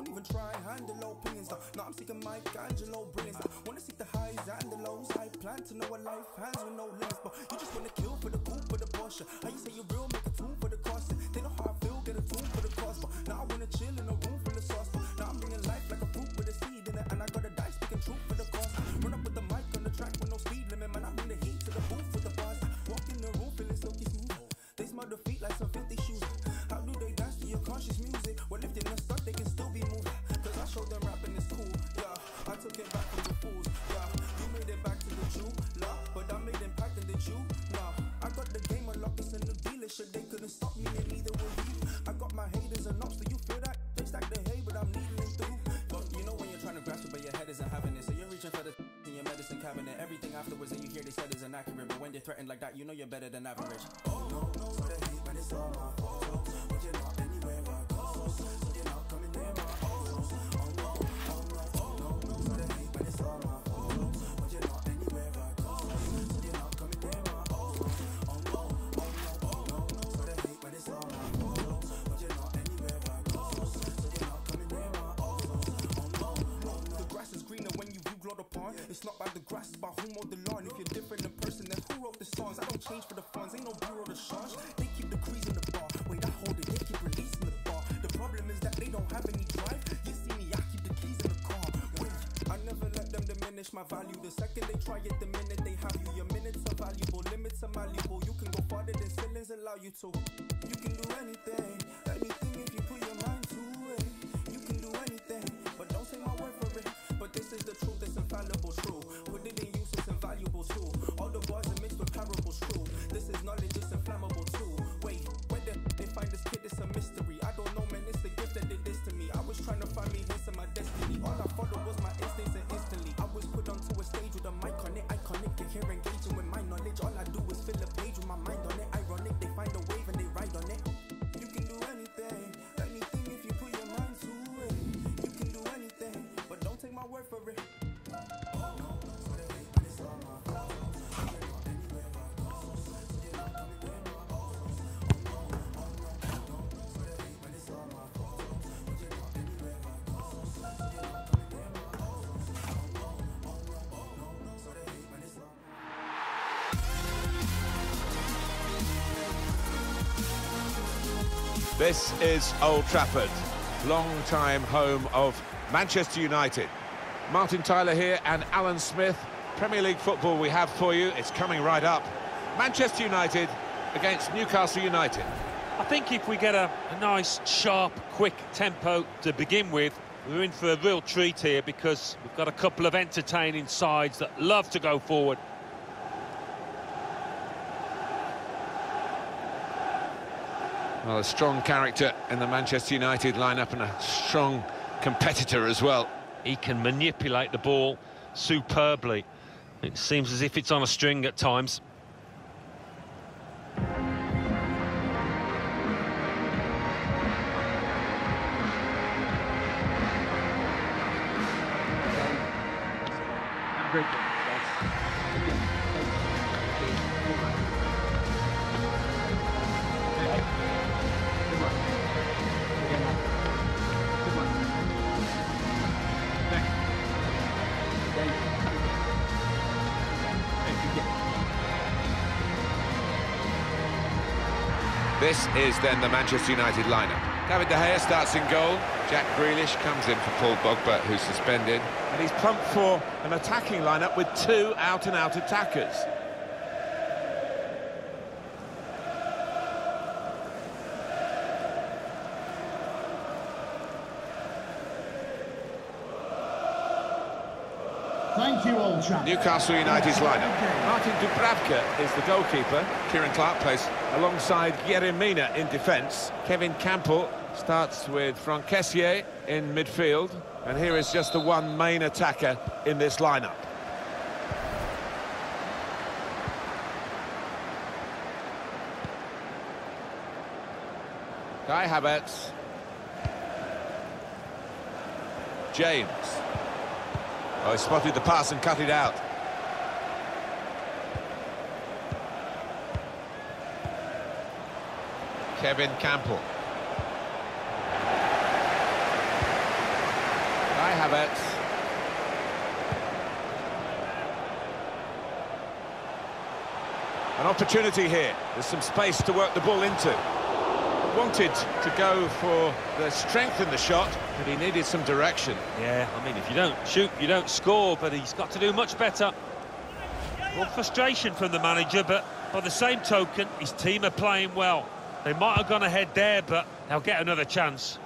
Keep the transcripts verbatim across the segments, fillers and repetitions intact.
Don't even try handle opinions. Now, now I'm seeking Michelangelo brilliance. I wanna see the highs and the lows. I plan to know a life hands with no limits, but you just wanna kill for the cool, for the Porsche. How you say you're real, make a tune for the cost. They know how I feel, get a tune for the cost. But now I wanna chill in a room full of sauce. But now I'm bringing life like a fruit with a seed in it, and I got a die speaking truth for the cost. Run up with the mic on the track with no speed limit, man. I bring the heat to the booth with the bars. Walk in the room feeling silky smooth. They smell the feet like some filthy shoes. How do they dance to your conscious music? Well, if they're not stuck, they can still be moved. Cause I showed them rapping is cool, yeah. I took it back from the fools, yeah. You made it back to the true, love, but I made impact in the Jew, nah. I got the game unlocked, it's a new dealership. They couldn't stop me and neither will you. I got my haters and ops, do you feel that? They stack the hay, but I'm needling through. But you know when you're trying to grasp it, but your head isn't having it. So you're reaching for the in your medicine cabinet. Everything afterwards that you hear they said is inaccurate. But when they're threatened like that, you know you're better than average. Oh no, no, so they hate when it's all my fault. But you're not anywhere I go. So you're not coming near my house. Oh no, oh no, oh no, no, so they hate when it's all my fault. But you're not anywhere I go. So you're not coming near my house. Oh no, oh no, oh no, no, so they hate when it's all my fault. But you're not anywhere I go. So you're not coming near my house. Oh no, oh no. The grass is greener when you view glowed upon. It's not by the grass, it's by who mowed the lawn. If you're different in person, then who wrote the songs? I don't change for the funds, ain't no bureau to charge. They keep the crease in the bar. Wait, I hold it, they keep releasing the bar. The problem is that they don't have any drive. You see me, I keep the keys in the car. Wait, I never let them diminish my value. The second they try it, the minute they have you. Your minutes are valuable, limits are malleable. You can go farther than ceilings allow you to. You can do anything, anything if you put your mind to it. You can do anything, but don't take my word for it. But this is the truth, it's infallible, true. Put it in use, it's invaluable too. All the bars are mixed with parables, true. This is knowledge, it's inflammable too. Wait, where the they find this kid, it's a mystery. I don't know, man, it's the gift that did this to me. I was trying to find me hints of my destiny. All I followed was my instincts and instantly I was put onto a stage with a mic on it. Iconic, and here engaging with my knowledge. All I do is fill a page with my mind on it. Ironic, they find a wave and they ride on it. You can do anything, anything if you put your mind to it. You can do anything, but don't take my word for it. This is Old Trafford, long-time home of Manchester United. Martin Tyler here and Alan Smith. Premier League football we have for you. It's coming right up. Manchester United against Newcastle United. I think if we get a, a nice, sharp, quick tempo to begin with, we're in for a real treat here because we've got a couple of entertaining sides that love to go forward. Well, a strong character in the Manchester United lineup and a strong competitor as well. He can manipulate the ball superbly. It seems as if it's on a string at times. Great. This is then the Manchester United lineup. David De Gea starts in goal. Jack Grealish comes in for Paul Pogba, who's suspended. And he's pumped for an attacking lineup with two out-and-out attackers. Thank you, Old Trafford. Newcastle United's lineup. Martin Dubravka is the goalkeeper. Kieran Clark plays alongside Yerry Mina in defence. Kevin Campbell starts with Franck Kessié in midfield. And here is just the one main attacker in this lineup. Kai Havertz. James. Oh, he spotted the pass and cut it out. Kevin Campbell. Havertz. An opportunity here. There's some space to work the ball into. Wanted to go for the strength in the shot, but he needed some direction. Yeah, I mean, if you don't shoot, you don't score, but he's got to do much better. Well, frustration from the manager, but by the same token, his team are playing well. They might have gone ahead there, but they'll get another chance.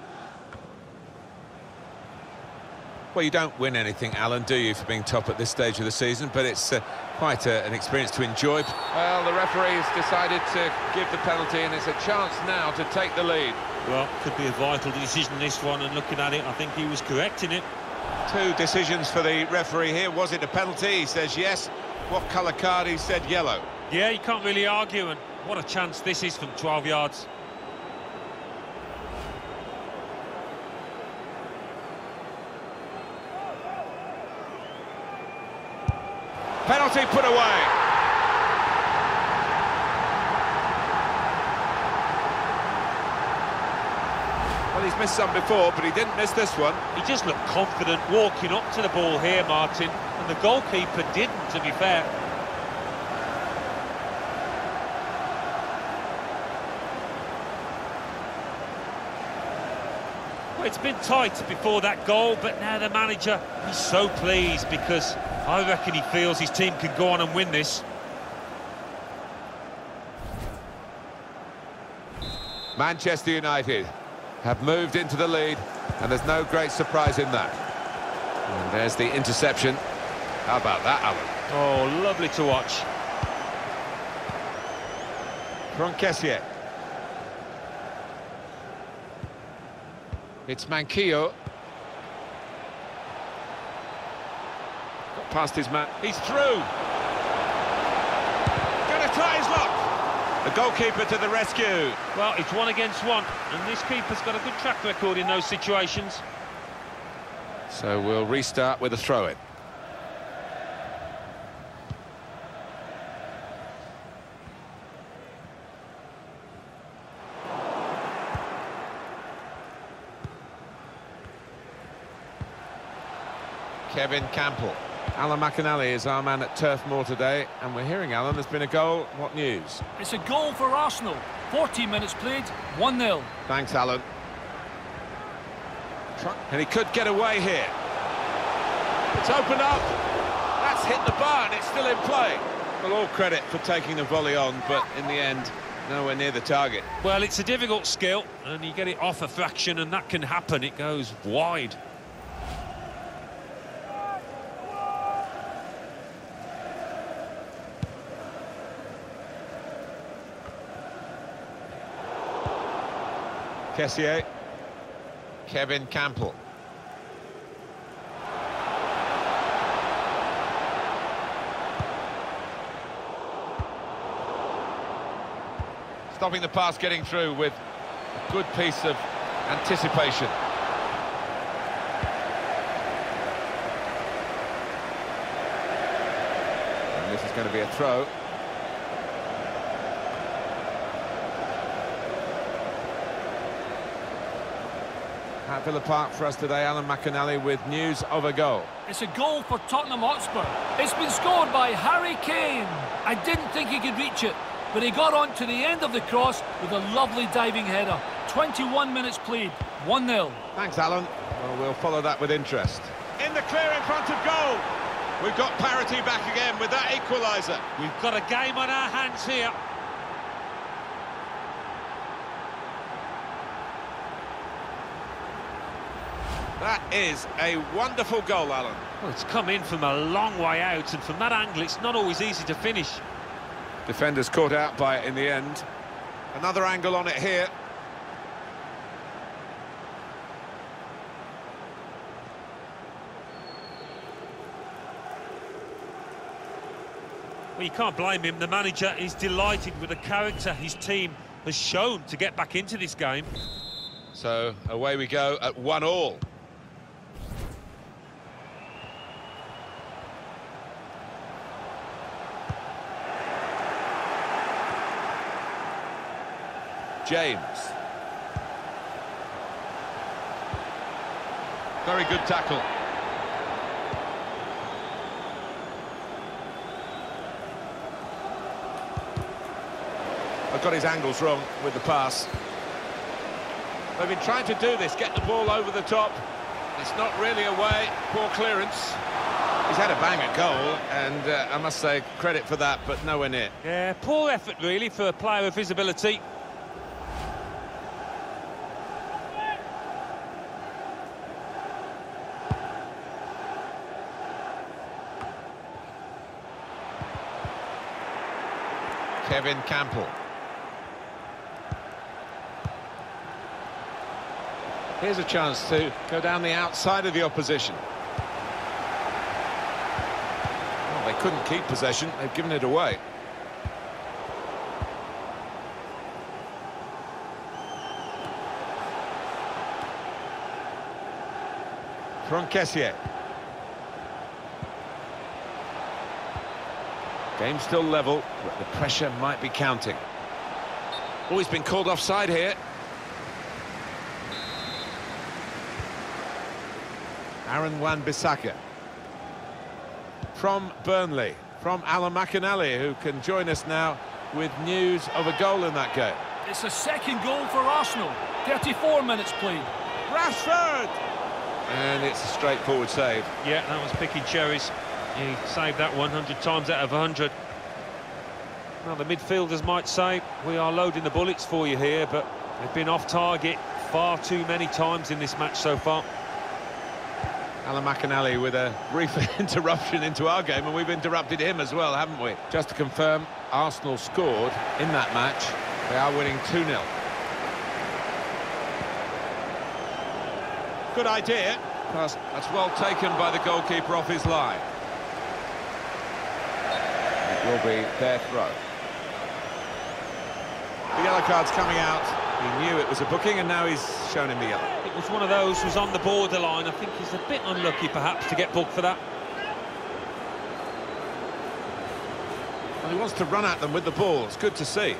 Well, you don't win anything, Alan, do you, for being top at this stage of the season? But it's uh, quite a, an experience to enjoy. Well, the referee's decided to give the penalty, and it's a chance now to take the lead. Well, could be a vital decision, this one, and looking at it, I think he was correct in it. Two decisions for the referee here. Was it a penalty? He says yes. What colour card? He said yellow. Yeah, you can't really argue, and what a chance this is from twelve yards. Penalty put away. Well, he's missed some before, but he didn't miss this one. He just looked confident walking up to the ball here, Martin, and the goalkeeper didn't, to be fair. Well, it's been tight before that goal, but now the manager, he's so pleased because I reckon he feels his team can go on and win this. Manchester United have moved into the lead, and there's no great surprise in that. And there's the interception. How about that, Alan? Oh, lovely to watch. Franquessie. It's Manquillo. Got past his man. He's through. Gonna try his luck. The goalkeeper to the rescue. Well, it's one against one, and this keeper's got a good track record in those situations. So we'll restart with a throw-in. Kevin Campbell. Alan McInally is our man at Turf Moor today, and we're hearing, Alan, there's been a goal. What news? It's a goal for Arsenal. fourteen minutes played, one nil. Thanks, Alan. And he could get away here. It's opened up. That's hit the bar, and it's still in play. Well, all credit for taking the volley on, but in the end, nowhere near the target. Well, it's a difficult skill, and you get it off a fraction, and that can happen. It goes wide. Kessié. Kevin Campbell. Stopping the pass getting through with a good piece of anticipation. And this is going to be a throw. At Villa Park for us today, Alan McInally with news of a goal. It's a goal for Tottenham Hotspur. It's been scored by Harry Kane. I didn't think he could reach it, but he got on to the end of the cross with a lovely diving header. twenty-one minutes played, one nil. Thanks, Alan. Well, we'll follow that with interest. In the clear in front of goal. We've got parity back again with that equaliser. We've got a game on our hands here. That is a wonderful goal, Alan. Well, it's come in from a long way out, and from that angle, it's not always easy to finish. Defenders caught out by it in the end. Another angle on it here. Well, you can't blame him. The manager is delighted with the character his team has shown to get back into this game. So away we go at one all. James. Very good tackle. I've got his angles wrong with the pass. They've been trying to do this, get the ball over the top. It's not really away, poor clearance. He's had a bang at goal, and uh, I must say, credit for that, but nowhere near. Yeah, poor effort, really, for a player of his ability. Kevin Campbell. Here's a chance to go down the outside of the opposition. Well, they couldn't keep possession, they've given it away. Franquessier. Game still level, but the pressure might be counting. Oh, he's been called offside here. Aaron Wan-Bissaka. From Burnley, from Alan McInally, who can join us now with news of a goal in that game. It's a second goal for Arsenal. thirty-four minutes played. Rashford! And it's a straightforward save. Yeah, that was picking cherries. He saved that one hundred times out of one hundred. Well, the midfielders might say, we are loading the bullets for you here, but they've been off target far too many times in this match so far. Alan McInally with a brief interruption into our game, and we've interrupted him as well, haven't we? Just to confirm, Arsenal scored in that match. They are winning two nil. Good idea. That's, that's well taken by the goalkeeper off his line. It will be their throw. The yellow card's coming out. He knew it was a booking, and now he's shown him the yellow. It was one of those who was on the borderline. I think he's a bit unlucky, perhaps, to get booked for that. Well, he wants to run at them with the ball. It's good to see.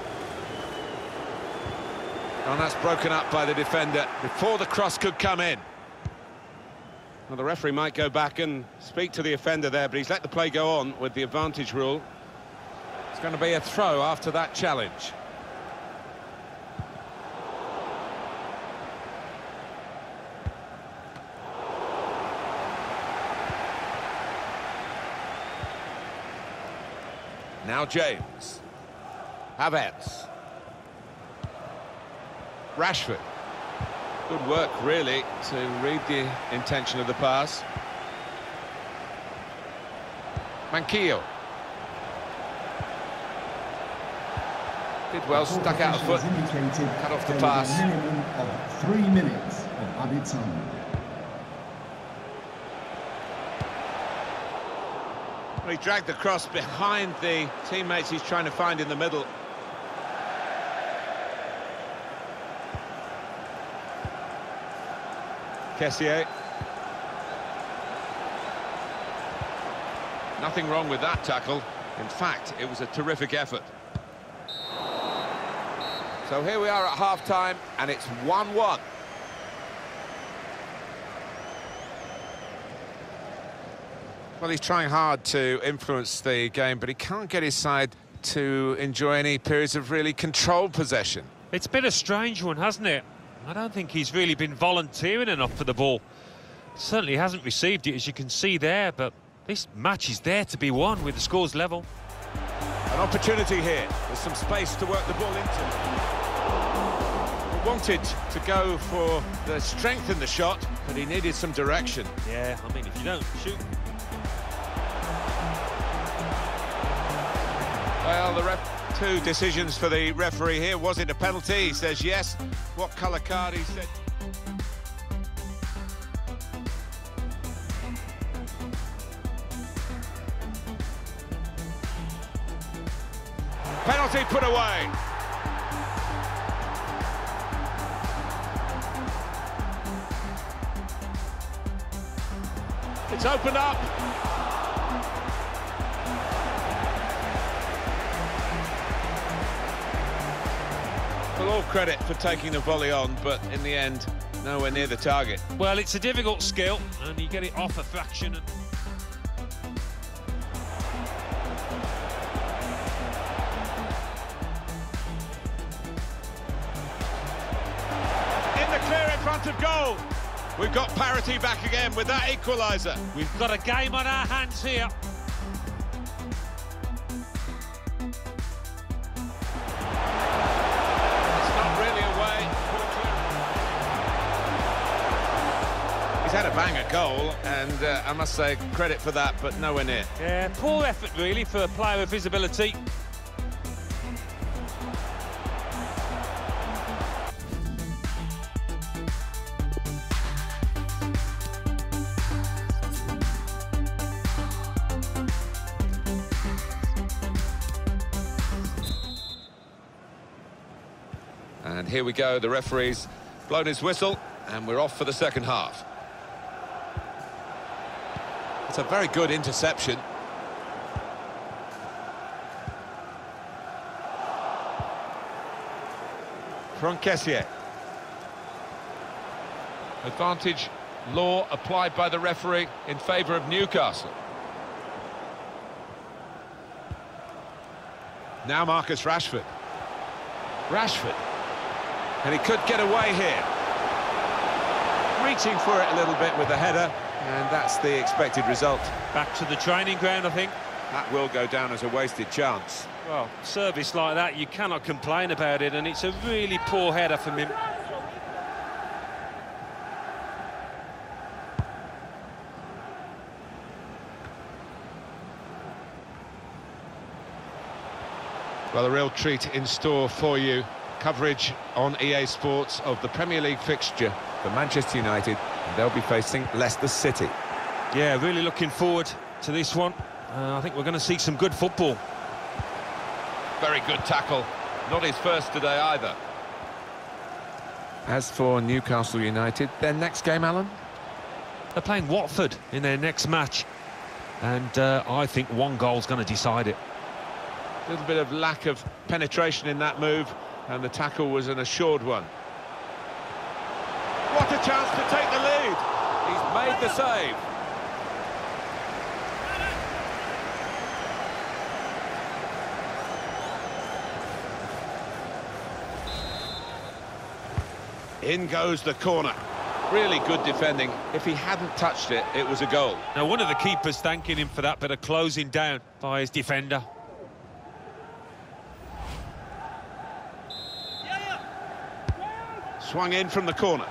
And that's broken up by the defender before the cross could come in. Well, the referee might go back and speak to the offender there, but he's let the play go on with the advantage rule. It's going to be a throw after that challenge. Now James. Havertz. Rashford. Good work, really, to read the intention of the pass. Manquillo. Did well, stuck out a foot, cut off the pass. A minimum of three minutes of added time. Well, he dragged the cross behind the teammates he's trying to find in the middle. Kessié. Nothing wrong with that tackle. In fact, it was a terrific effort. So here we are at half-time, and it's one one. Well, he's trying hard to influence the game, but he can't get his side to enjoy any periods of really controlled possession. It's been a strange one, hasn't it? I don't think he's really been volunteering enough for the ball. Certainly hasn't received it, as you can see there, but this match is there to be won with the scores level. An opportunity here. There's some space to work the ball into. He wanted to go for the strength in the shot, but he needed some direction. Yeah, I mean, if you don't shoot... Well, the ref... Two decisions for the referee here. Was it a penalty? He says yes. What colour card? He said... Penalty put away. It's opened up. Well, all credit for taking the volley on, but in the end, nowhere near the target. Well, it's a difficult skill, and you get it off a fraction. And... In the clear in front of goal. We've got parity back again with that equaliser. We've got a game on our hands here. It's not really away. He's had a banger goal, and uh, I must say credit for that, but nowhere near. Yeah, poor effort really for a player with his ability. And here we go, the referee's blown his whistle, and we're off for the second half. It's a very good interception. Franquessier. Advantage law applied by the referee in favour of Newcastle. Now Marcus Rashford. Rashford. And he could get away here. Reaching for it a little bit with the header, and that's the expected result. Back to the training ground, I think. That will go down as a wasted chance. Well, service like that, you cannot complain about it, and it's a really poor header from him. Well, a real treat in store for you. Coverage on E A Sports of the Premier League fixture for Manchester United. And they'll be facing Leicester City. Yeah, really looking forward to this one. Uh, I think we're going to see some good football. Very good tackle. Not his first today either. As for Newcastle United, their next game, Alan? They're playing Watford in their next match. And uh, I think one goal's going to decide it. A little bit of lack of penetration in that move, and the tackle was an assured one. What a chance to take the lead! He's made the save. In goes the corner. Really good defending. If he hadn't touched it, it was a goal. Now, one of the keepers thanking him for that bit of closing down by his defender. Swung in from the corner.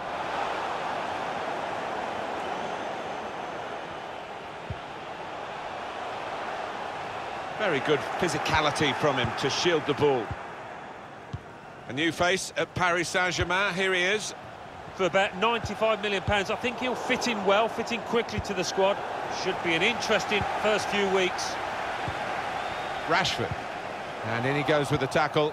Very good physicality from him to shield the ball. A new face at Paris Saint-Germain, here he is. For about ninety-five million pounds, I think he'll fit in well, fit in quickly to the squad. Should be an interesting first few weeks. Rashford. And in he goes with the tackle.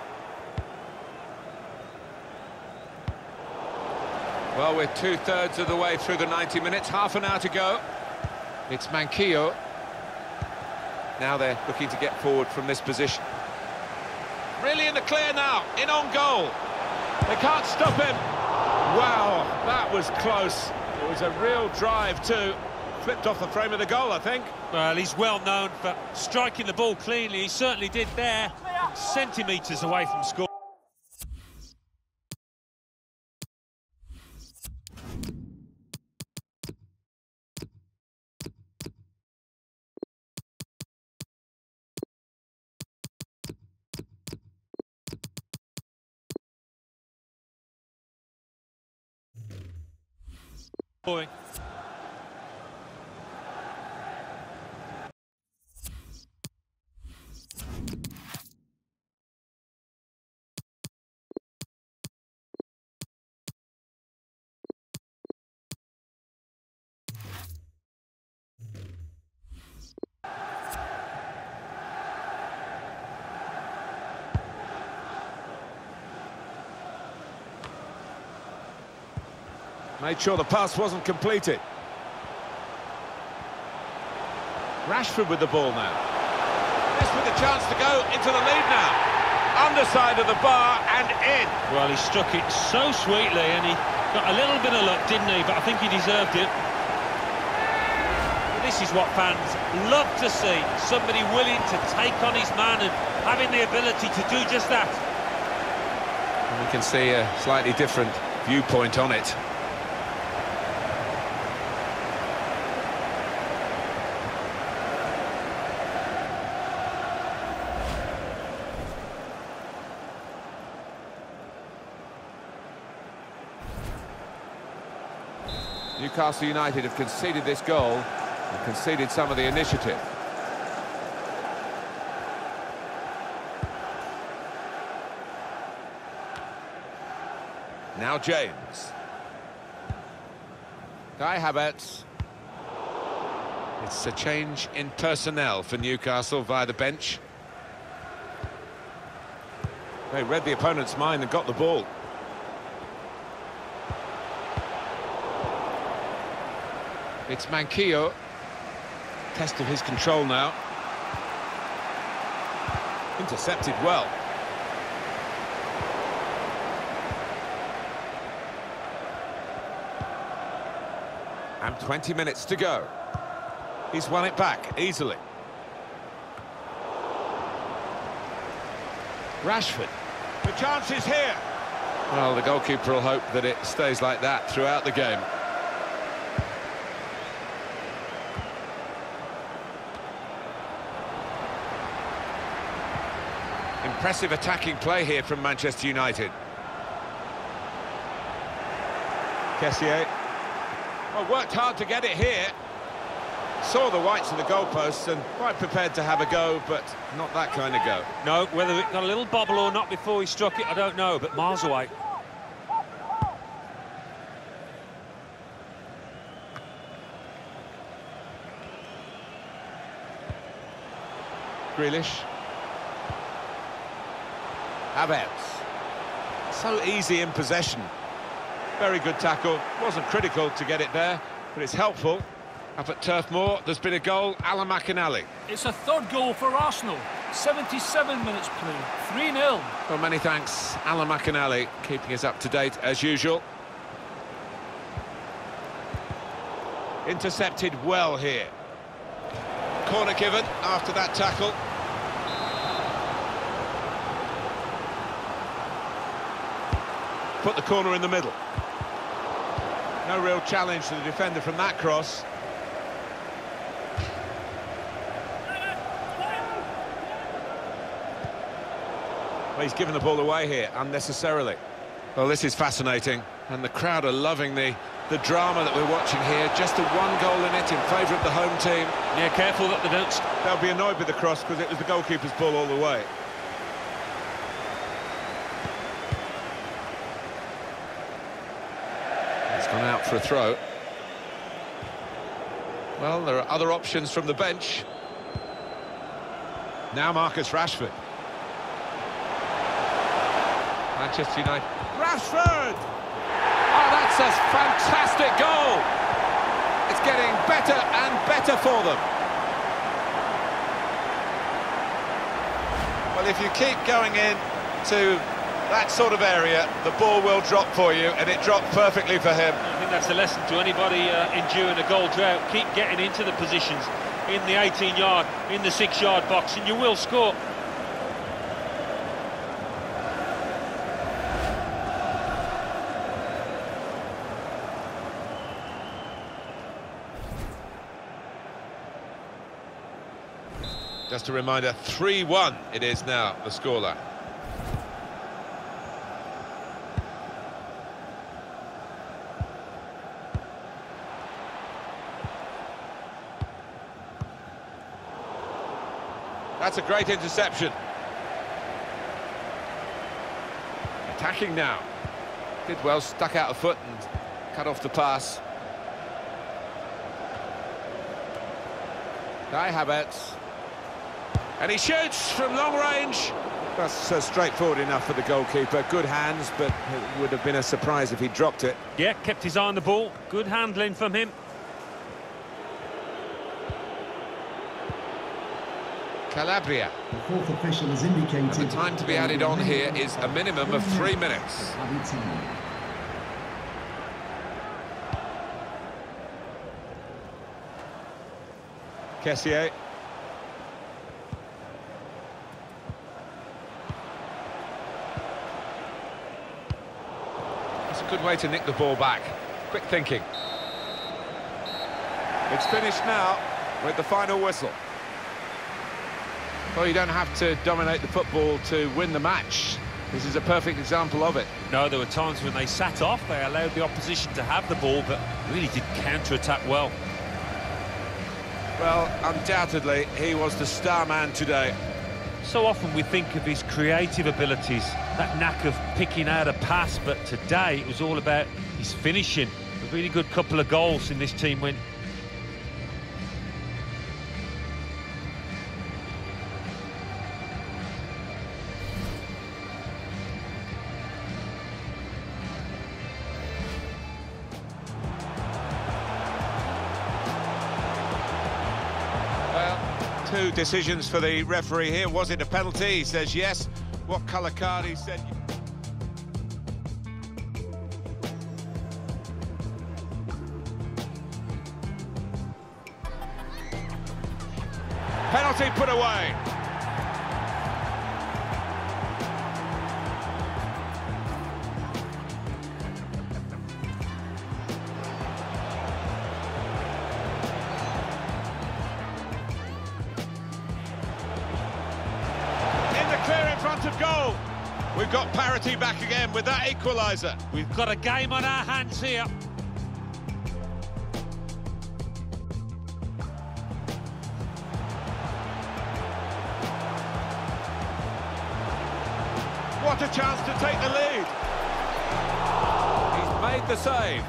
Well, we're two-thirds of the way through the ninety minutes, half an hour to go. It's Manquillo. Now they're looking to get forward from this position. Really in the clear now, in on goal. They can't stop him. Wow, that was close. It was a real drive too. Flipped off the frame of the goal, I think. Well, he's well known for striking the ball cleanly. He certainly did there. Centimetres away from score. Boy. Made sure the pass wasn't completed. Rashford with the ball now. This with a chance to go into the lead now. Underside of the bar and in. Well, he struck it so sweetly, and he Got a little bit of luck, didn't he? But I think he deserved it. This is what fans love to see. Somebody willing to take on his man and having the ability to do just that. And we can see a slightly different viewpoint on it. Newcastle United have conceded this goal and conceded some of the initiative. Now James. Kai Havertz. It's a change in personnel for Newcastle via the bench. They read the opponent's mind and got the ball. It's Manquillo. Test of his control now. Intercepted well. And twenty minutes to go. He's won it back easily. Rashford. The chance is here. Well, the goalkeeper will hope that it stays like that throughout the game. Impressive attacking play here from Manchester United. Kessié. Well, worked hard to get it here. Saw the whites of the goalposts and quite prepared to have a go, but not that kind of go. No, whether it got a little bobble or not before he struck it, I don't know, but miles away. Grealish. Havertz. So easy in possession. Very good tackle. Wasn't critical to get it there, but it's helpful. Up at Turf Moor, there's been a goal. Alan McInally. It's a third goal for Arsenal. seventy-seven minutes played. three nil. Well, many thanks, Alan McInally, keeping us up to date as usual. Intercepted well here. Corner given after that tackle. Put the corner in the middle. No real challenge to the defender from that cross. Well, he's given the ball away here unnecessarily. Well, this is fascinating, and the crowd are loving the, the drama that we're watching here. Just a one goal in it in favour of the home team. Yeah, careful that they don't... They'll be annoyed with the cross because it was the goalkeeper's ball all the way. Gone out for a throw. Well, there are other options from the bench. Now Marcus Rashford. Manchester United. Rashford! Oh, that's a fantastic goal! It's getting better and better for them. Well, if you keep going in to that sort of area, the ball will drop for you, and it dropped perfectly for him. I think that's a lesson to anybody uh, enduring a goal drought. Keep getting into the positions in the eighteen yard, in the six yard box, and you will score. Just a reminder, three one it is now, the scoreline. That's a great interception. Attacking now. Did well, stuck out a foot and cut off the pass. Kai Havertz. And he shoots from long range. That's uh, straightforward enough for the goalkeeper. Good hands, but it would have been a surprise if he dropped it. Yeah, kept his eye on the ball. Good handling from him. Calabria. The fourth official has indicated... And the time to be added on here is a minimum of three minutes. Kessié. It's a good way to nick the ball back. Quick thinking. It's finished now with the final whistle. Well, you don't have to dominate the football to win the match. This is a perfect example of it. No, there were times when they sat off, they allowed the opposition to have the ball, but really did counter-attack well. Well, undoubtedly, he was the star man today. So often we think of his creative abilities, that knack of picking out a pass, but today it was all about his finishing. A really good couple of goals in this team win. Two decisions for the referee here. Was it a penalty? He says yes. What colour card? He said... Penalty put away. Of goal. We've got parity back again with that equaliser. We've got a game on our hands here. What a chance to take the lead. He's made the save.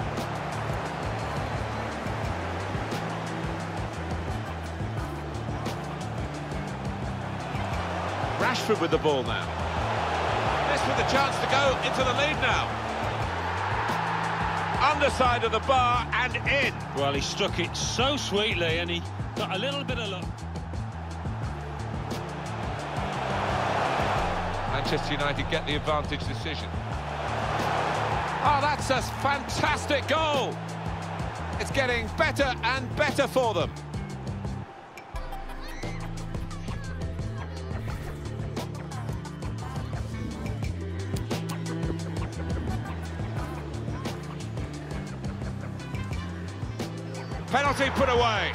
Rashford with the ball now. This with the chance to go into the lead now. Underside of the bar and in. Well, he struck it so sweetly and he got a little bit of luck. Manchester United get the advantage decision. Oh, that's a fantastic goal. It's getting better and better for them. Penalty put away.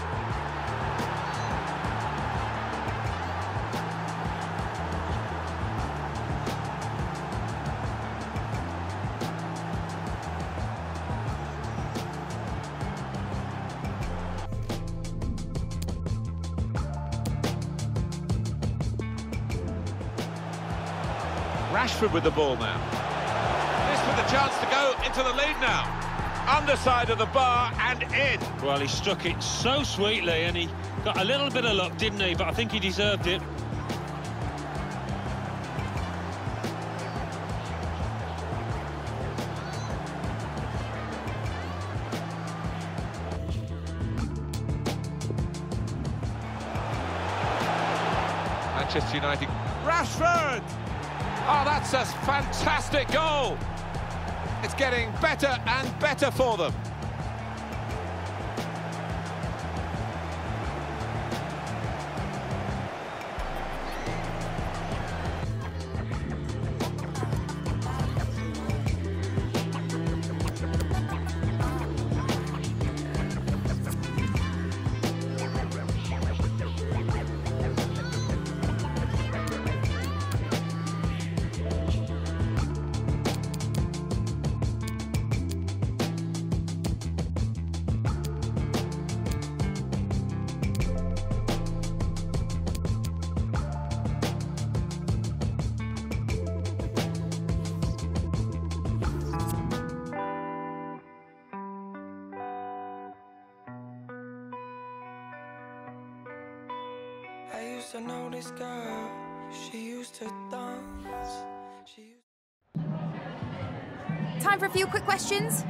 Rashford with the ball now. This with the chance to go into the lead now. Underside of the bar and in. Well, he struck it so sweetly and he got a little bit of luck, didn't he? But I think he deserved it. Manchester United. Rashford! Oh, that's a fantastic goal. It's getting better and better for them. I used to know this girl, she used to dance. She used Time for a few quick questions.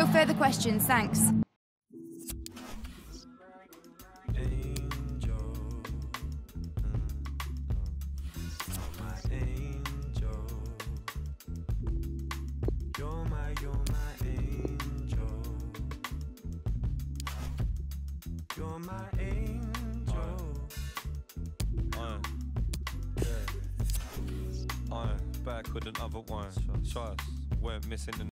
further questions, thanks. You're my angel. Iron. Yeah. Iron. Back with another one. Trust. Weren't missing the